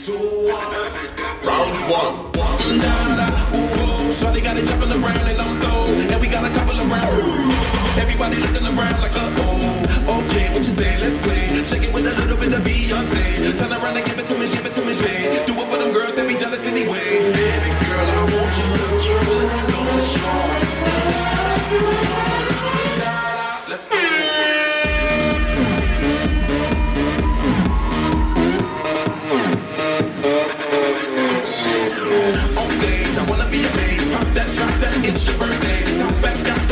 Round one. Shawty got it jumping around and I'm low, and we got a couple around. Everybody looking around like okay, what you say? Let's play. Shake it with a little bit of Beyonce. Turn around and give it to me, shade. Do it for them girls that be jealous anyway. Baby girl, I want you to keep putting on the show. Let's go. On stage, I wanna be a babe. Pop that, drop that, it's your birthday. Top back, got